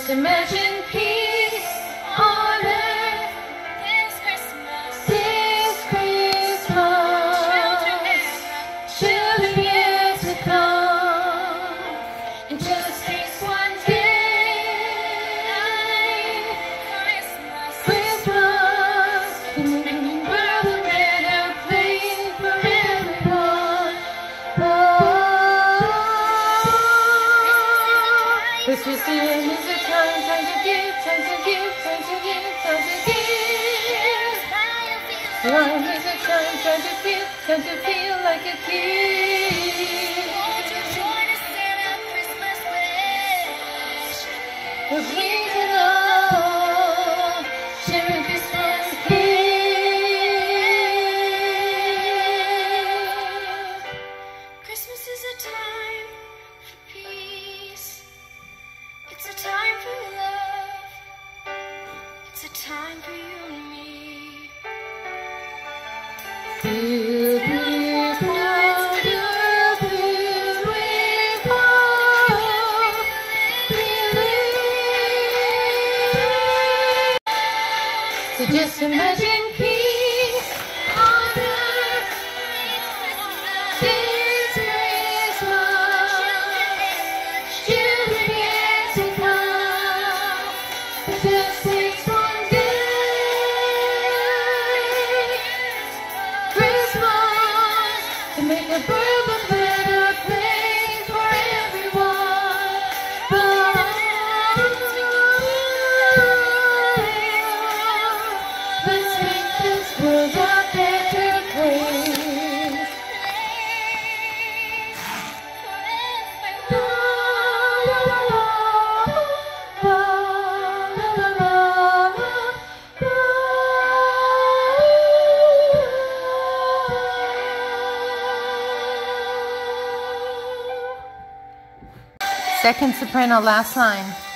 Just imagine peace on earth this Christmas. This Christmas. Children yet to come. It just takes one day. Christmas. To make the world a better place for everyone. Christmas is a time to give, time to give, time to give, time to give. Life is a time to feel, time to feel like a kid. Won't you join us in a Christmas wish? We're pleasing all, sharing Christmas gift. Christmas is a time for peace. It's a time for love. It's a time for you and me. Filled with wonder, filled with hope, so just imagine peace on earth this Christmas. Children yet to come. It just takes one day. Christmas to make the world a better place for everyone. Let's make this world a better place. Second soprano, last line.